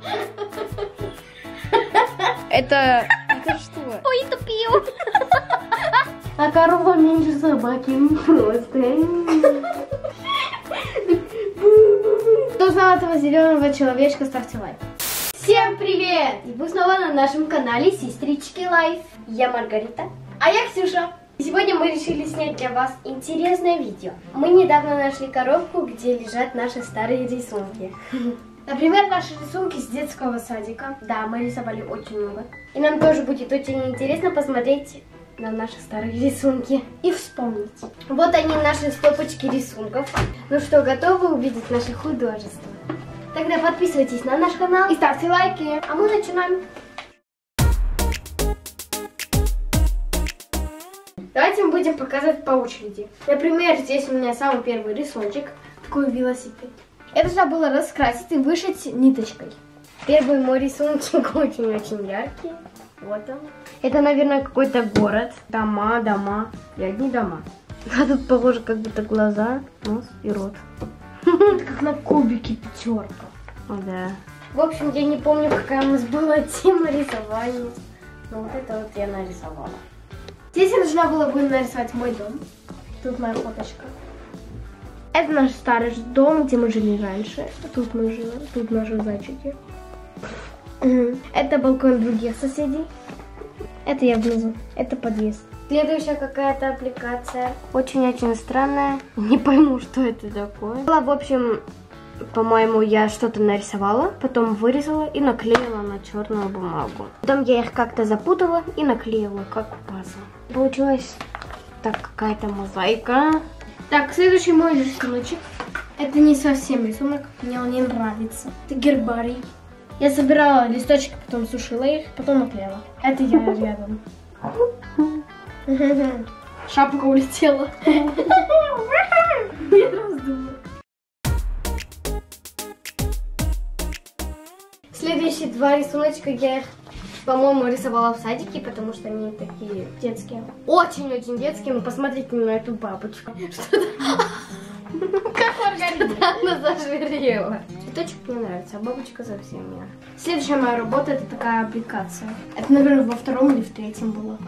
Это что? Ой, тупил. А корова меньше собаки, просто. Кто знал этого зеленого человечка, ставьте лайк. Всем привет! И вы снова на нашем канале Сестрички Лайф. Я Маргарита. А я Ксюша. Сегодня мы решили снять для вас интересное видео. Мы недавно нашли коробку, где лежат наши старые рисунки. Например, наши рисунки с детского садика. Да, мы рисовали очень много. И нам тоже будет очень интересно посмотреть на наши старые рисунки. И вспомнить. Вот они, наши стопочки рисунков. Ну что, готовы увидеть наше художество? Тогда подписывайтесь на наш канал И ставьте лайки. А мы начинаем. Давайте мы будем показывать по очереди. Например, здесь у меня самый первый рисуночек. Такой велосипед. Это нужно было раскрасить и вышить ниточкой. Первый мой рисуночек очень-очень яркий. Вот он. Это, наверное, какой-то город. Дома. И одни дома. А тут похоже как будто глаза, нос и рот. Как на кубике пятерка. О, да. В общем, я не помню, какая у нас была тема рисования. Но вот это вот я нарисовала. Здесь я должна была бы нарисовать мой дом. Тут моя фоточка. Это наш старый дом, где мы жили раньше. Тут мы живем, тут наши зайчики. Это балкон других соседей. Это я внизу. Это подъезд. Следующая какая-то аппликация. Очень-очень странная. Не пойму, что это такое. В общем, по-моему, я что-то нарисовала, потом вырезала и наклеила на черную бумагу. Потом я их как-то запутала и наклеила, как пазл. Получилась так какая-то мозаика. Так, следующий мой рисуночек. Это не совсем рисунок, мне он не нравится. Это гербарий. Я собирала листочки, потом сушила их, потом наклеила. Это я рядом. Шапка улетела. Я раздула. Следующие два рисуночка я их, по-моему, рисовала в садике, потому что они такие детские. Очень-очень детские. Ну, посмотрите на эту бабочку. Как Маргарита. Она зажирела. Цветочек мне нравится, а бабочка совсем нет. Следующая моя работа — это такая аппликация. Это, наверное, во втором или в третьем было.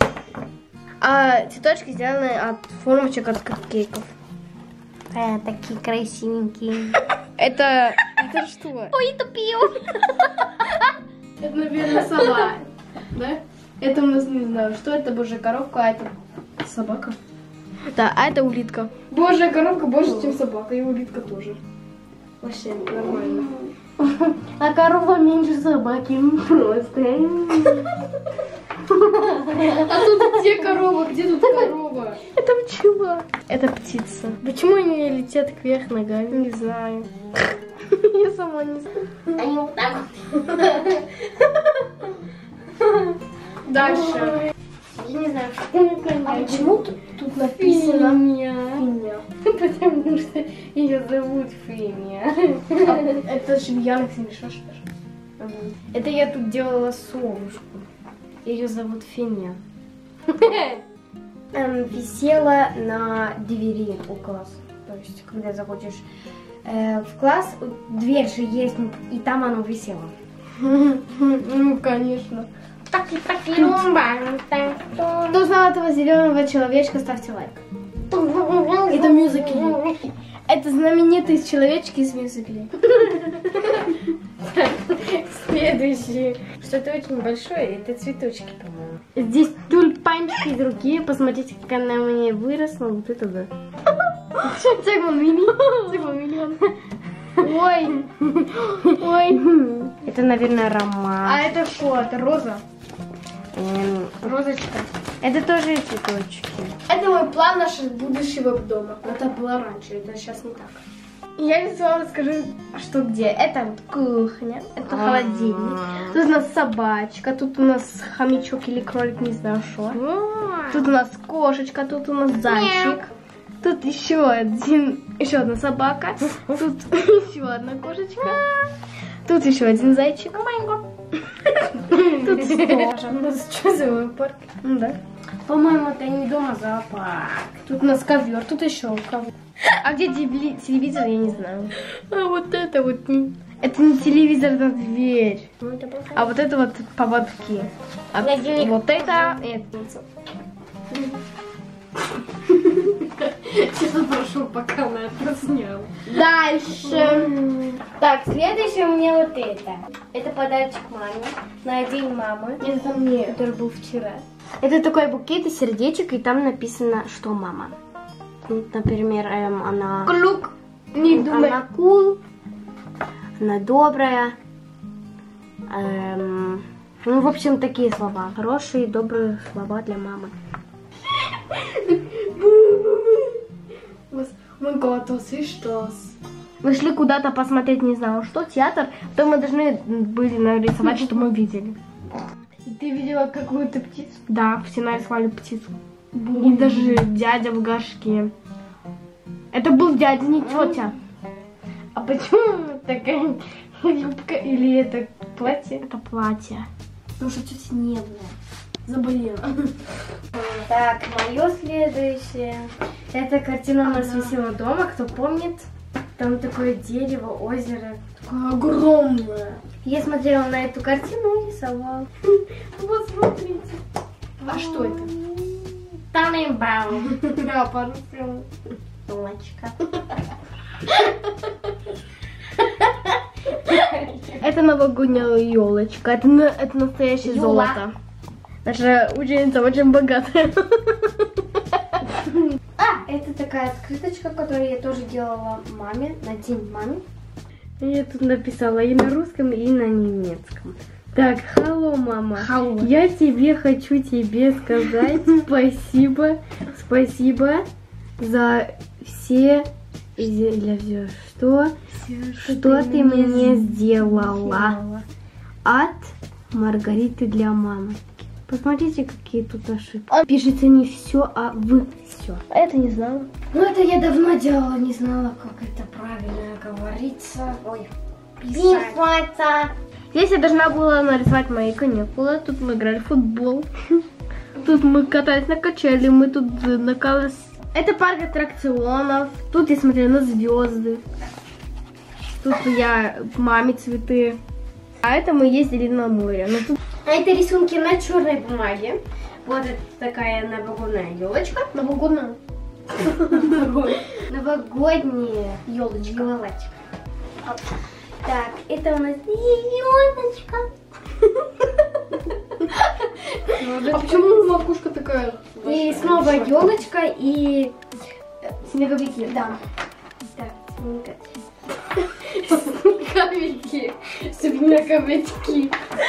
А цветочки сделаны от формочек от капкейков. Такие красивенькие. Это что? Ой, тупил. Это, наверное, сова. Да? Это у нас, не знаю, что это, божья коровка, а это собака. Да, а это улитка. Божья коровка больше, чем собака, и улитка тоже. Вообще нормально. А корова меньше собаки, просто. А тут где корова? Где тут корова? Это пчела. Это птица. Почему они летят кверх ногами? Не знаю. Я сама не знаю. Они вот так вот. Дальше. Я не знаю, что не понимаю. А почему тут написано Финя? Потому что ее зовут Финя. Это же в Яндексе не что ж. Это я тут делала совушку. Ее зовут Финя. Висела на двери у класса. То есть, когда заходишь в класс, дверь же есть, и там оно висело. Ну, конечно. Таки-таки-румба. Кто знал этого зеленого человечка, ставьте лайк. Это мюзикли. Это знаменитые человечки из мюзиклей. Следующее. Что-то очень большое, это цветочки, по-моему. Здесь тюльпанчики другие. Посмотрите, как она у меня выросла. Вот это да. Миллион. Ой. Ой. Это, наверное, роман. А это что? Это роза? Розочка. Это тоже цветочки. Это мой план нашего будущего дома. Это было раньше, это сейчас не так. Я рисовала, расскажу, что где. Это вот кухня, это холодильник. Тут у нас собачка, тут у нас хомячок или кролик, не знаю что. Тут у нас кошечка, тут у нас зайчик. Тут еще одна собака. Тут еще одна кошечка. Тут еще один зайчик. Тут стол. У нас что за зоопарк? Да. По-моему, это не дома, а зоопарк. Тут у нас ковер, тут еще ковер. А где телевизор, я не знаю. А вот это вот. Это не телевизор, это дверь. Ну, это было... А вот это вот поводки. А Холодильник. вот это... Честно прошу, пока она это сняла. Дальше. Так, следующее у меня вот это. Это подарочек маме на день мамы. Это мне. Который был вчера. Это такой букет из сердечек, и там написано, что мама. Вот, например, она... Клюк. Не думай. Она cool, она добрая. Ну, в общем, такие слова. Хорошие, добрые слова для мамы. Мы готовы, что? Мы шли куда-то посмотреть, не знаю, что, театр. То мы должны были нарисовать, что мы видели. И ты видела какую-то птицу? Да, все нарисовали птицу. И даже дядя в горшке. Это был дядя, не тетя. А почему такая юбка или это платье? Это платье. Потому что тетя нервная. Заболела. Так, мое следующее. Эта картина у нас висела дома, кто помнит. Там такое дерево, озеро. Такое огромное. Я смотрела на эту картину и рисовала. Вот смотрите. А что это? Таненбаум. Да, по-русски. Сумочка. Это новогодняя елочка. Это настоящее Юла. золото. Наша ученица очень богатая. А, это такая открыточка, которую я тоже делала маме, на день маме. Я тут написала и на русском, и на немецком. Так, hello, мама. Hello. Я хочу тебе сказать спасибо. Спасибо за все... Что ты мне сделала. От Маргариты для мамы. Посмотрите, какие тут ошибки. Пишется не все, а вы все. Это не знала. Ну, это я давно делала, не знала, как это правильно говорится. Ой, писать. Здесь я должна была нарисовать мои каникулы. Тут мы играли в футбол. Тут мы катались на качели. Мы тут на колесе. Это парк аттракционов. Тут я смотрела на звезды. Тут я маме цветы. А это мы ездили на море. Но тут... А это рисунки на черной бумаге. Вот это такая новогодняя елочка. Новогодняя. Новогодняя елочка. Так, это у нас елочка. А почему макушка такая? И снова елочка и снеговики. да. Так, Снеговики. Снеговички.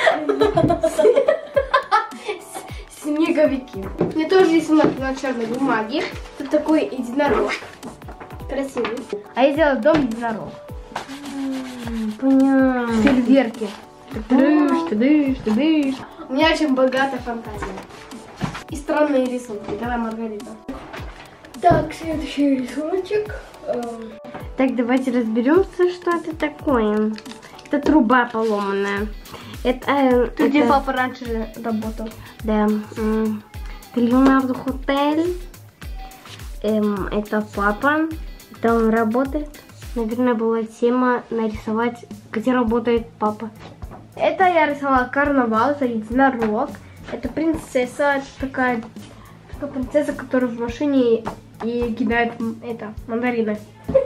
Снеговики. Мне тоже рисунок на черной бумаге. Тут такой единорог. Красивый. А я сделала дом единорог. Понятно. Фейерверки. Тыдыш. У меня очень богатая фантазия. И странные рисунки. Давай, Маргарита. Так, следующий рисуночек. Так, давайте разберемся, что это такое. Это труба поломанная. Тут где папа раньше работал. Да. Леонардо Хотель. Это папа. Там он работает. Наверное, была тема нарисовать, где работает папа. Это я рисовала карнавал, это единорог. Это принцесса, такая принцесса, которая в машине и кидает мандарины.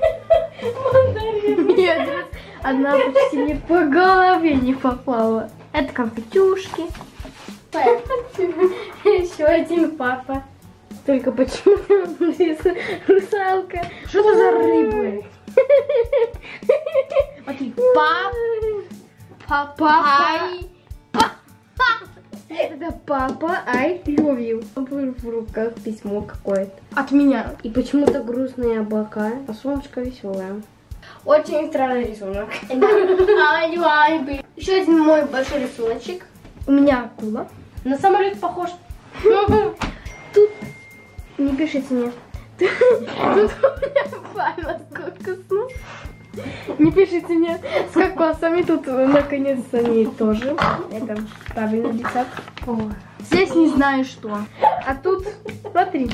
Нет, одна почти не по голове не попала. Это конфетюшки. Еще один папа. Только почему-то русалка. Что это за рыбы? Смотри, папа. Это папа, I love you. В руках письмо какое-то. От меня. И почему-то грустные облака, а солнышко веселое. Очень странный рисунок. Еще один мой большой рисуночек. У меня акула. На самолет похож. Тут не пишите мне. Тут у меня пальма с кокосом. Не пишите мне с кокосами. Тут наконец-то они тоже. Это правильный рецепт. Здесь не знаю что. А тут, смотри.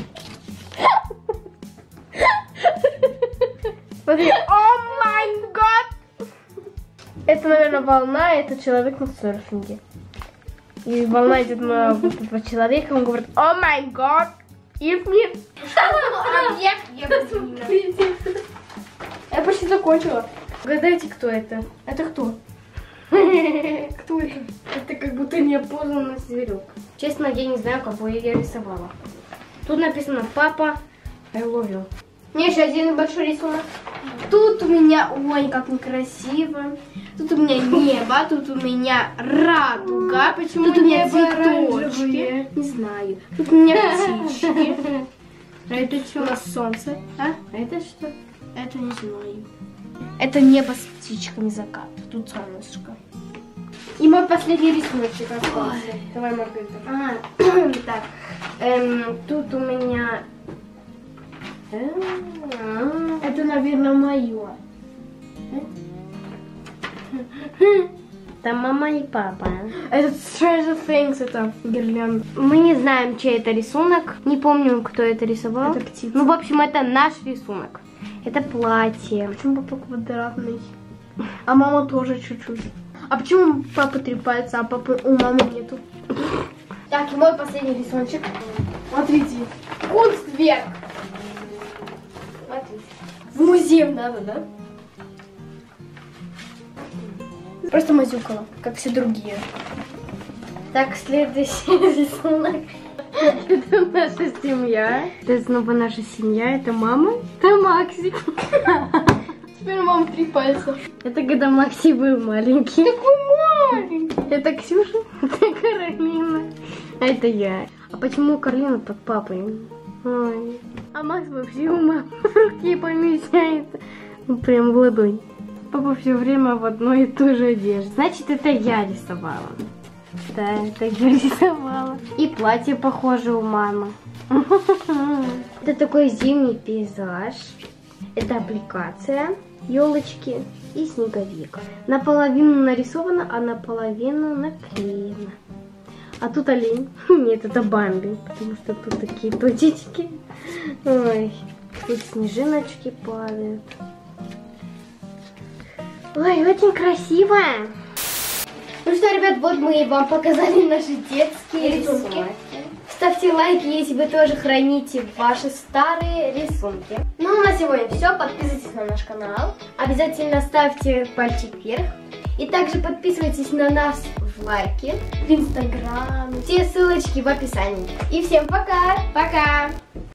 Смотри. О май гад! Это, наверное, волна, это человек на серфинге. И волна идет на вот этого человека, он говорит, о май гад, Ивни. Я почти закончила. Угадайте, кто это? Это кто? Кто это? Это как будто неопознанный зверек. Честно, я не знаю, кого я рисовала. Тут написано «Папа, I love you». Мне еще один большой рисунок. Тут у меня, ой, как некрасиво. Тут у меня небо, тут у меня радуга. Почему тут у меня цветочки? Не знаю. Тут у меня птички. А это что? У нас солнце. А это что? Это не знаю. Это небо с птичками, закат. Тут солнышко. И мой последний рисуночек остался. Давай, Маргарита. Так, тут у меня... Это, наверное, мое. Там мама и папа. Это Stranger Things, это гирлянда. Мы не знаем, чей это рисунок. Не помню, кто это рисовал. Это птица. Ну, в общем, это наш рисунок. Это платье. Почему папа квадратный? А мама тоже чуть-чуть. А почему у папы 3 пальца, а папы у мамы нету? Так, и мой последний рисуночек. Смотрите. Кунстверк. Смотрите. В музей надо, да? Просто мазюкала, как все другие. Так, следующий рисунок. Это наша семья. Это снова наша семья. Это мама. Это Макси. Теперь у мамы 3 пальца. Это когда Макси был маленький. Такой маленький. Это Ксюша. Это Каролина. А это я. А почему Каролина под папой? Ой. А Макс вообще у мамы в руке помещается. Ну, прям в ладонь. Папа все время в одной и той же одежде. Значит, это я рисовала. Да, это я рисовала. И платье похоже у мамы. Это такой зимний пейзаж. Это аппликация, елочки и снеговик. Наполовину нарисовано, а наполовину наклеено. А тут олень. Нет, это Бамби, потому что тут такие точечки. Ой, тут снежиночки падают. Ой, очень красиво. Ну что, ребят, вот мы вам показали наши детские рисунки. Ставьте лайки, если вы тоже храните ваши старые рисунки. Ну, на сегодня все. Подписывайтесь на наш канал. Обязательно ставьте пальчик вверх. И также подписывайтесь на нас в лайки, В Инстаграме. все ссылочки в описании. И всем пока! Пока!